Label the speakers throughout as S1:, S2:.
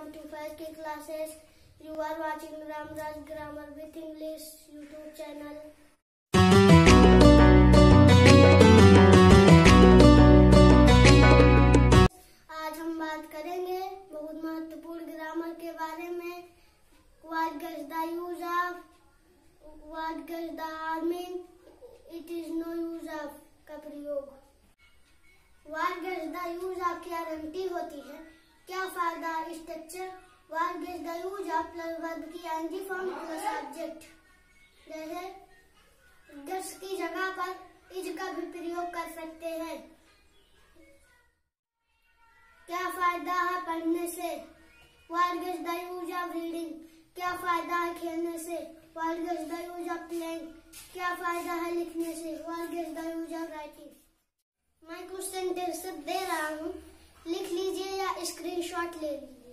S1: welcome to Faiz की classes. You are watching Ramraj Grammar with English YouTube channel. आज हम बात करेंगे बहुत महत्वपूर्ण ग्रामर के बारे में. What does the use of? What does the harmine? It is no use of का प्रयोग. What does the use of की गारंटी होती है. क्या फायदा structure. What does the use of plus verb की ing फॉर्म प्लस ऑब्जेक्ट. जैसे does की जगह पर is का भी प्रयोग कर सकते हैं. क्या फायदा है पढ़ने से. What does the use of reading? क्या फायदा है खेलने से. What does the use of playing? क्या फायदा है लिखने से. What does the use of writing? मैं कुछ सेंटेंस दे रहा हूँ, लिख लीजिए या स्क्रीनशॉट ले लीजिए.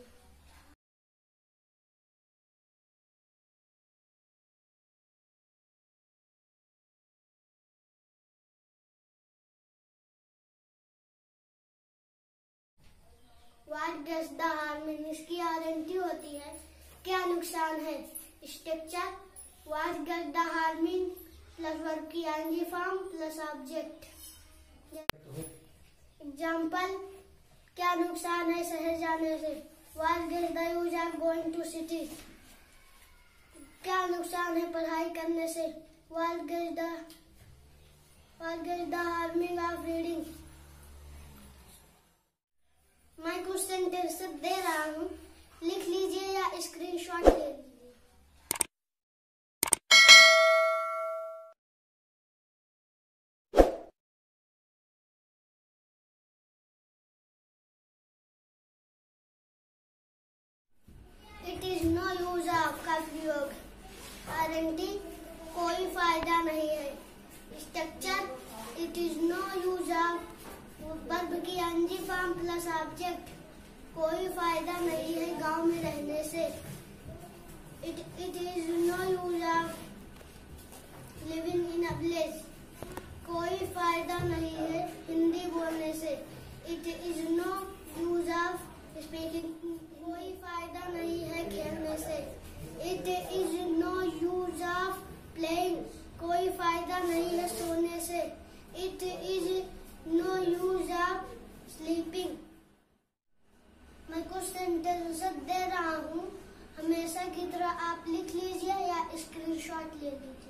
S1: What does the harmine? इसकी गारंटी होती है. क्या नुकसान है. Structure. What does the harmine plus verb की ing form plus object. Example. क्या नुकसान है शहर जाने से. What does the use of going to city? क्या नुकसान है पढ़ाई करने से. What does the harming of reading? मैं कुछ सेंटेंस दे रहा हूँ, लिख लीजिए या स्क्रीनशॉट ले लीजिए. It is no use of का प्रयोग. गारंटी. कोई फायदा नहीं है. Structure. It is no use of verb की ing फॉर्म प्लस ऑब्जेक्ट. कोई फायदा नहीं है गांव में रहने से. It is no use of living in a village. कोई फायदा नहीं है हिंदी बोलने से. It is no use of speaking. कोई फायदा नहीं है खेलने से. It is no use of playing. कोई फायदा नहीं है सोने से. It is no use of sleeping. मैं कुछ सेंटेंस दे रहा हूँ, हमेशा की तरह आप लिख लीजिए या स्क्रीनशॉट ले लीजिए.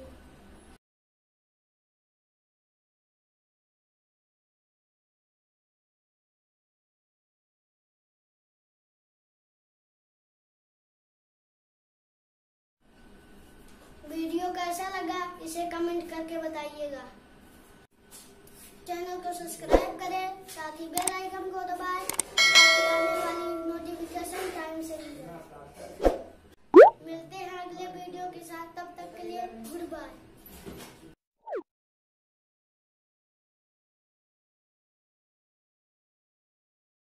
S1: वीडियो कैसा लगा इसे कमेंट करके बताइएगा. चैनल को सब्सक्राइब करें, साथ ही बेल आइकन को दबाएं ताकि आने वाली नोटिफिकेशन टाइम से मिल जाए. मिलते हैं अगले वीडियो के साथ. तब तक के लिए गुड बाय.